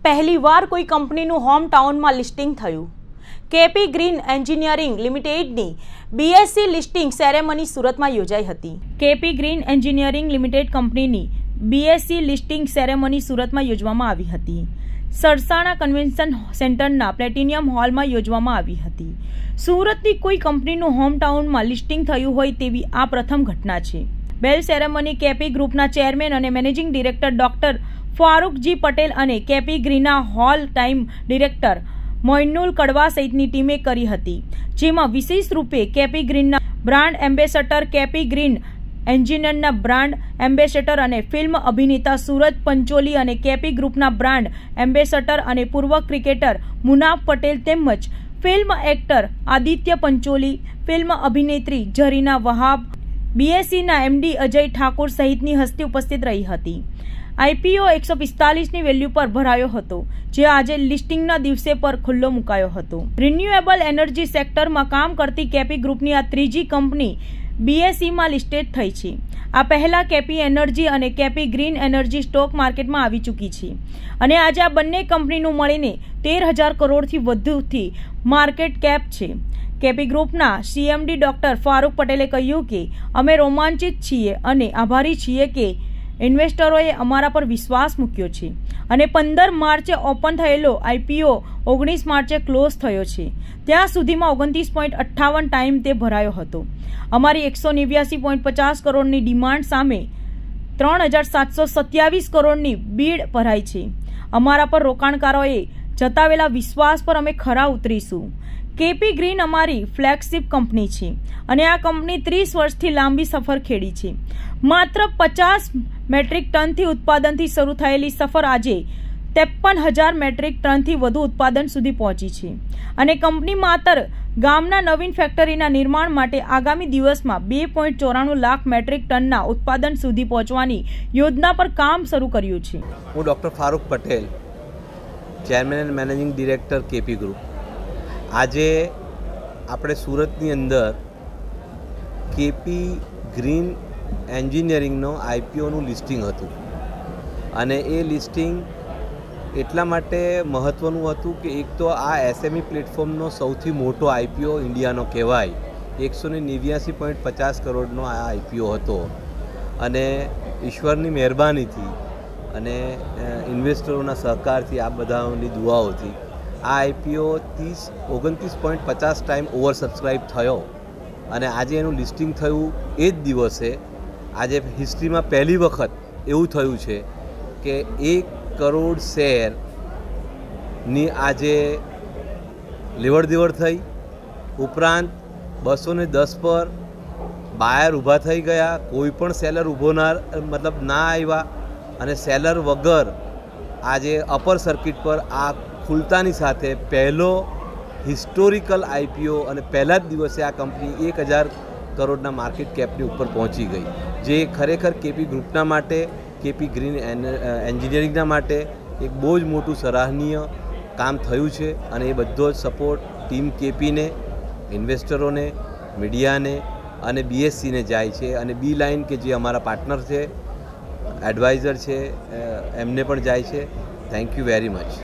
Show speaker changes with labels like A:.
A: પહેલીવાર કોઈ કંપનીનું હોમ ટાઉનમાં લિસ્ટિંગ થયું। કેપી ગ્રીન એન્જિનિયરિંગ લિમિટેડની બીએસસી લિસ્ટિંગ સેરેમની સુરતમાં યોજાઈ હતી। કેપી ગ્રીન એન્જિનિયરિંગ લિમિટેડ કંપનીની બીએસસી લિસ્ટિંગ સેરેમની સુરતમાં યોજવામાં આવી હતી। સરસાણા કન્વેન્શન સેન્ટરના પ્લેટિનિયમ હોલમાં યોજવામાં આવી હતી। સુરતની કોઈ કંપનીનું હોમ ટાઉનમાં લિસ્ટિંગ થયું હોય તેવી આ પ્રથમ ઘટના છે। બેલ સેરેમની કેપી ગ્રુપના ચેરમેન અને managing director doctor Farookji Patel અને કેપી ગ્રીનના હોલ ટાઈમ ડિરેક્ટર મોઇનુલ કડવા સહિતની ટીમે કરી હતી, જેમાં વિશેષ રૂપે કેપી ગ્રીનના બ્રાન્ડ એમ્બેસેડર, કેપી ગ્રીન એન્જિનિયરના બ્રાન્ડ એમ્બેસેડર અને ફિલ્મ અભિનેતા સુરજ પંચોલી અને કેપી ગ્રુપના બ્રાન્ડ એમ્બેસેડર અને પૂર્વ ક્રિકેટર મુનાફ પટેલ તેમજ film actor Aditya Pancholi, film અભિનેત્રી ઝરીના વહાબ, બીએસસીના એમડી અજય ઠાકુર સહિતની હસ્તી ઉપસ્થિત રહી હતી। આઈપીઓ 145ની વેલ્યુ પર ભરાયો હતો, જે આજે લિસ્ટિંગના દિવસે પર ખુલ્લો મુકાયો હતો। રિન્યુએબલ એનર્જી સેક્ટરમાં કામ કરતી કેપી ગ્રુપની આ ત્રીજી કંપની બીએસસીમાં લિસ્ટેડ થઈ છે। આ પહેલા કેપી એનર્જી અને કેપી ગ્રીન એનર્જી સ્ટોક માર્કેટમાં આવી ચૂકી છે અને આજે આ બંને કંપનીનું મળીને 13,000 કરોડથી વધુથી માર્કેટ કેપ છે। કેપી ગ્રુપના સીએમડી ડોક્ટર ફારૂક પટેલે કહ્યું કે અમે રોમાંચિત છીએ અને આભારી છીએ કે ઇન્વેસ્ટરોએ અમારા પર વિશ્વાસ મૂક્યો છે અને 15 માર્ચે ઓપન થયેલો આઈપીઓ 19 માર્ચે ક્લોઝ થયો છે। ત્યાં સુધીમાં 29.58 ટાઈમ તે ભરાયો હતો। અમારી 189.50 કરોડની ડિમાન્ડ સામે 3,727 કરોડની બીડ ભરાઈ છે। અમારા પર રોકાણકારોએ જતાવેલા વિશ્વાસ પર અમે ખરા ઉતરીશું। કેપી ગ્રીન અમારી ફ્લેગશિપ કંપની છે અને આ કંપની 30 વર્ષથી લાંબી સફર ખેડી છે। માત્ર 50 મેટ્રિક ટનથી ઉત્પાદનથી શરૂ થયેલી સફર આજે 53,000 મેટ્રિક ટનથી વધુ ઉત્પાદન સુધી પહોંચી છે અને કંપની માત્ર ગામના નવીન ફેક્ટરીના નિર્માણ માટે આગામી દિવસમાં 2.94 લાખ મેટ્રિક ટનના ઉત્પાદન સુધી પહોંચવાની યોજના પર કામ શરૂ કર્યું છે।
B: હું doctor Farook Patel, chairman and managing director KP group. આજે આપણે સુરતની અંદર કેપી ગ્રીન એન્જિનિયરિંગનો આઈપીઓનું લિસ્ટિંગ હતું અને એ લિસ્ટિંગ એટલા માટે મહત્ત્વનું હતું કે એક તો આ એસએમઈ પ્લેટફોર્મનો સૌથી મોટો આઈપીઓ ઇન્ડિયાનો કહેવાય। 189.50 કરોડનો આ આઈપીઓ હતો અને ઈશ્વરની મહેરબાનીથી અને ઇન્વેસ્ટરોના સહકારથી, આ બધાની દુઆઓથી આ આઈપીઓ 29.50 ટાઈમ ઓવર સબસ્ક્રાઈબ થયો અને આજે એનું લિસ્ટિંગ થયું એ જ દિવસે આજે હિસ્ટ્રીમાં પહેલી વખત એવું થયું છે કે 1 કરોડ શેરની આજે લેવડ દેવડ થઈ। ઉપરાંત 210 પર બાયર ઊભા થઈ ગયા, કોઈ પણ સેલર ઊભો ના આવ્યા અને સેલર વગર આજે અપર સર્કિટ પર આ ખુલતાની સાથે પહેલો હિસ્ટોરિકલ આઈપીઓ અને પહેલા જ દિવસે આ કંપની 1,000 કરોડના માર્કેટ કેપની ઉપર પહોંચી ગઈ, જે ખરેખર કેપી ગ્રુપના માટે, કેપી ગ્રીન એન્જિનિયરિંગના માટે એક બહુ જ મોટું સરાહનીય કામ થયું છે અને એ બધો જ સપોર્ટ ટીમ કેપીને, ઇન્વેસ્ટરોને, મીડિયાને અને બીએસસીને જાય છે અને બી લાઇન કે જે અમારા પાર્ટનર છે, એડવાઇઝર છે, એમને પણ જાય છે। Thank you very much.